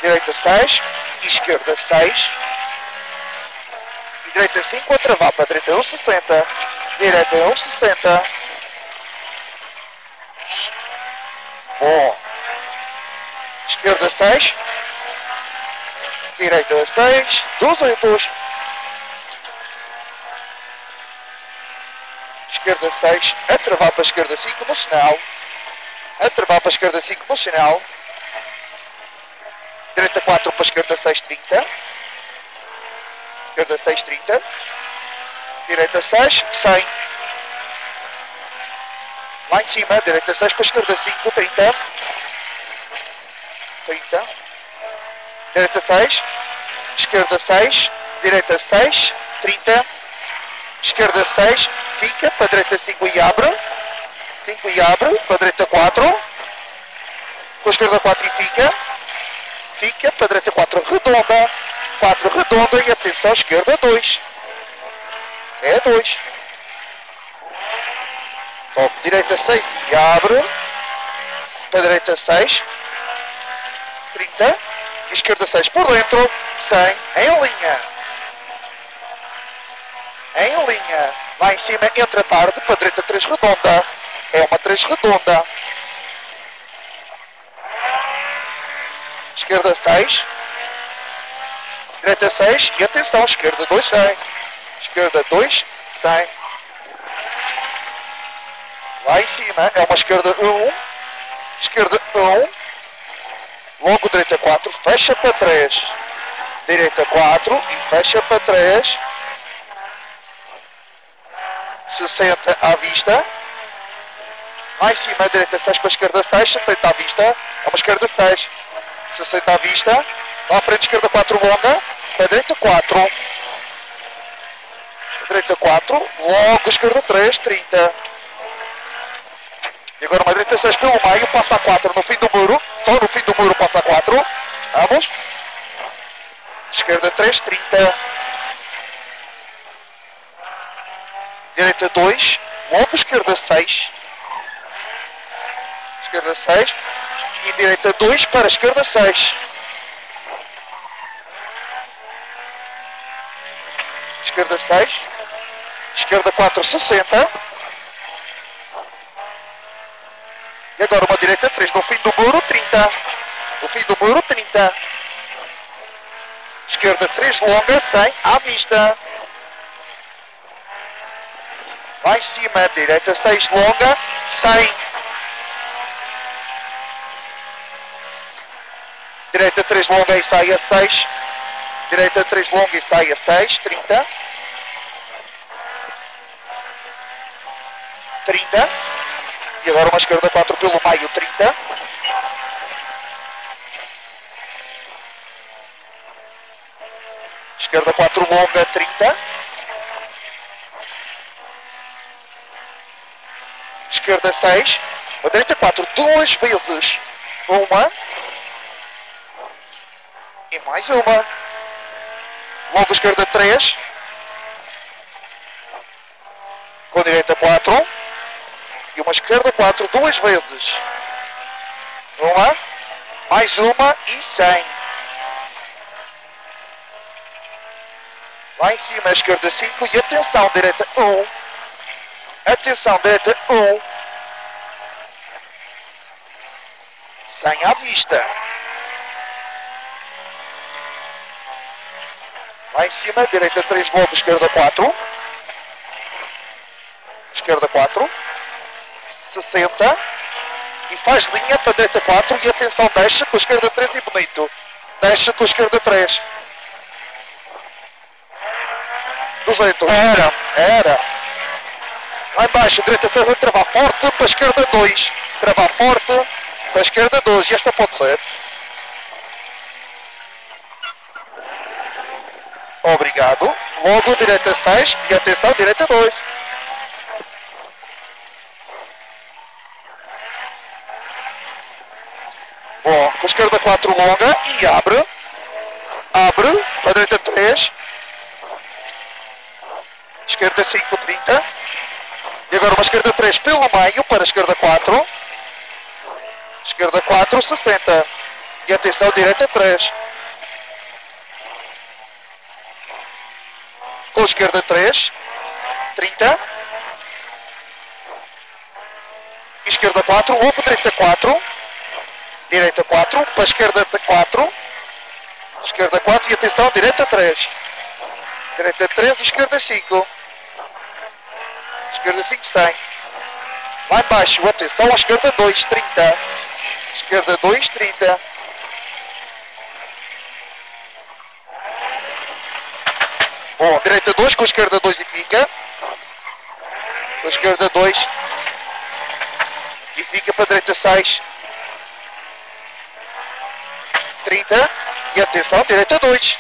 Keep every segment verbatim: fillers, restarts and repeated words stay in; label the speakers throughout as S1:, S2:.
S1: direita seis, esquerda seis, e direita cinco, a travar para a direita um sessenta, direita um sessenta. Bom. Esquerda seis, direita seis, duzentos. Esquerda seis, a travar para a esquerda cinco no sinal, a travar para a esquerda cinco no sinal, direita quatro para a esquerda seis, trinta, esquerda seis, trinta, direita seis, cem, lá em cima, direita seis para a esquerda cinco, trinta, trinta, direita seis, esquerda seis, direita seis, trinta, esquerda seis, fica, para a direita cinco e abre, cinco e abre, para a direita quatro, com a esquerda quatro e fica, fica, para a direita quatro redonda, quatro redonda e atenção, esquerda dois, é dois, top, direita seis e abre, para a direita seis, trinta, esquerda seis por dentro, cem, em linha, em linha, lá em cima entra tarde, para a direita três redonda, é uma três redonda, esquerda seis, direita seis e atenção, esquerda dois, cem, esquerda dois, cem, lá em cima é uma esquerda um, esquerda um, logo direita quatro, fecha para três, direita quatro e fecha para três, sessenta à vista, lá em cima direita seis para a esquerda seis, sessenta à vista, é uma esquerda seis, sessenta à vista, lá à frente esquerda quatro longa, para a direita quatro, para a direita quatro, logo esquerda três, trinta, e agora uma direita seis pelo meio, passa a quatro no fim do muro, só no fim do muro passa a quatro, vamos, esquerda três, trinta, direita dois, logo esquerda seis, esquerda seis, e direita dois para a esquerda seis, esquerda seis, esquerda quatro, sessenta, e agora uma direita três no fim do muro, trinta, no fim do muro, trinta, esquerda três longa, cem, à vista, lá em cima, direita seis longa, cem, direita três longa e sai a seis, direita três longa e sai a seis, trinta, trinta, e agora uma esquerda quatro pelo meio, trinta, esquerda quatro longa, trinta, esquerda seis, a direita quatro duas vezes, uma, e mais uma, logo esquerda três, com a direita quatro, e uma esquerda quatro duas vezes, uma, mais uma e cem, lá em cima a esquerda cinco e atenção, direita um, atenção, direita um, cem à vista, lá em cima, direita três logo, esquerda quatro, esquerda quatro, sessenta, e faz linha para a direita quatro, e atenção, deixa com a esquerda três e bonito, deixa com a esquerda três, duzentos, era, era, lá embaixo, direita seis a travar forte, para a esquerda dois, travar forte, para a esquerda dois, e esta pode ser, obrigado, logo direita seis, e atenção, direita dois, bom, com a esquerda quatro longa, e abre, abre, para a direita três, esquerda cinco, trinta, e agora uma esquerda três pelo meio, para a esquerda quatro, esquerda quatro, sessenta, E atenção, direita três. Com a esquerda três. trinta. Esquerda quatro. Logo direita quatro. Direita quatro. Para a esquerda quatro. Esquerda quatro. E atenção, direita três. Direita três. Esquerda cinco. Esquerda cinco, cem. Lá embaixo. Atenção, à esquerda dois. trinta. Esquerda dois, trinta. Bom, direita dois, com a esquerda dois e fica. Com a esquerda dois. E fica para a direita seis. trinta. E atenção, direita dois.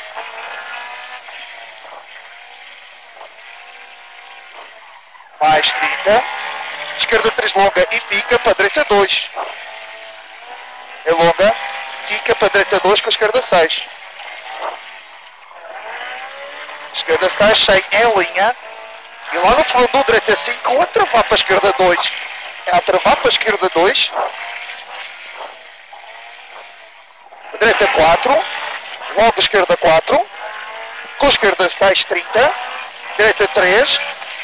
S1: Mais trinta. Esquerda três longa e fica para a direita dois. É longa. Fica para a direita dois com a esquerda seis. Esquerda seis, cem em linha. E lá no fundo, direita cinco, a travar para a esquerda dois. É a travar para a esquerda dois. Direita quatro. Logo esquerda quatro. Com a esquerda seis, trinta. Direita três.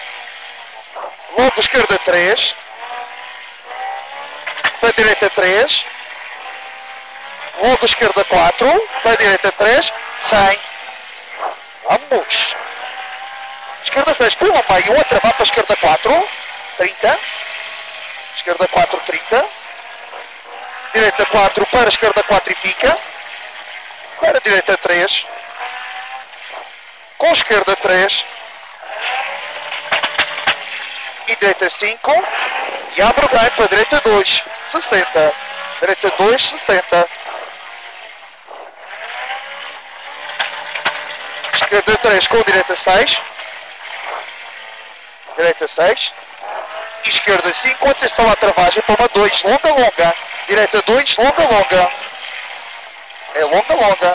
S1: Logo esquerda três. Para a direita três. Logo esquerda quatro. Para a direita três. cem. Vamos. Esquerda seis pelo meio, a travar para a esquerda quatro, trinta. Esquerda quatro, trinta. Direita quatro para a esquerda quatro e fica. Para a direita três. Com a esquerda três. E direita cinco. E abre bem para a direita dois, sessenta. Direita dois, sessenta. Esquerda três com direita seis. Direita seis. Esquerda cinco. Atenção à travagem para uma dois. Longa, longa. Direita dois. Longa, longa. É longa, longa.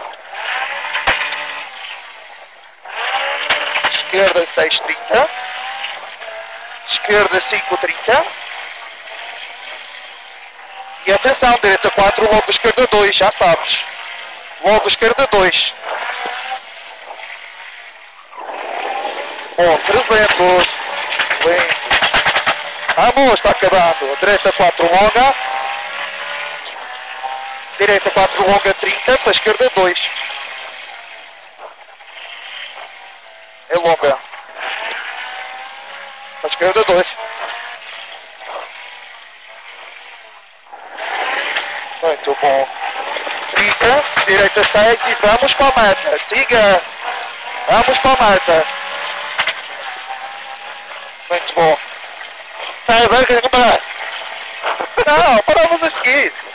S1: Esquerda seis, trinta. Esquerda cinco, trinta. E atenção. Direita quatro. Logo esquerda dois. Já sabes. Logo esquerda dois. Bom, trezentos. Lindo. Vamos, está acabando. Direita quatro longa. Direita quatro longa, trinta. Para a esquerda dois. É longa. Para a esquerda dois. Muito bom. trinta. Direita seis e vamos para a meta. Siga. Vamos para a meta. Muito bom. Não, paramos a seguir.